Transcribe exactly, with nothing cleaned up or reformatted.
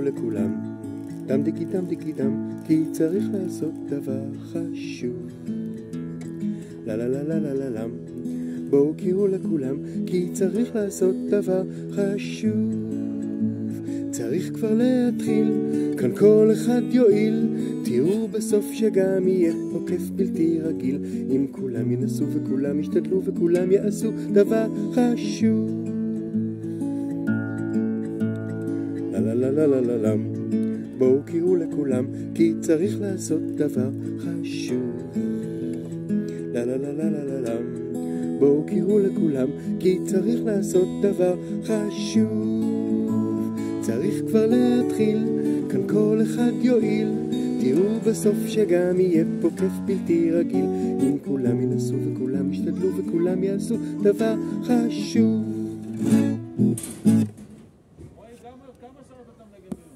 לכולם דם דיקי דם דיקי דם, כי צריך לעשות דבר חשוב. לה לה לה לה לה לה לם, בואו קראו לכולם, כי צריך לעשות דבר חשוב. צריך כבר להתחיל, כאן כל אחד יועיל, תראו בסוף שגם יהיה פה כיף בלתי רגיל, אם כולם ינסו וכולם ישתדלו וכולם יעשו דבר חשוב. לה לה לה לה לה לה לם, בואו קראו לכולם, כי צריך לעשות דבר חשוב. לה לה לה לה לה לה לם, בואו קראו לכולם, כי צריך לעשות דבר חשוב. צריך כבר להתחיל, כאן כל אחד יועיל, תראו בסוף שגם יהיה פה כיף בלתי רגיל, אם כולם ינסו וכולם ישתדלו וכולם יעשו דבר חשוב. כמה שעות אתה מנגן?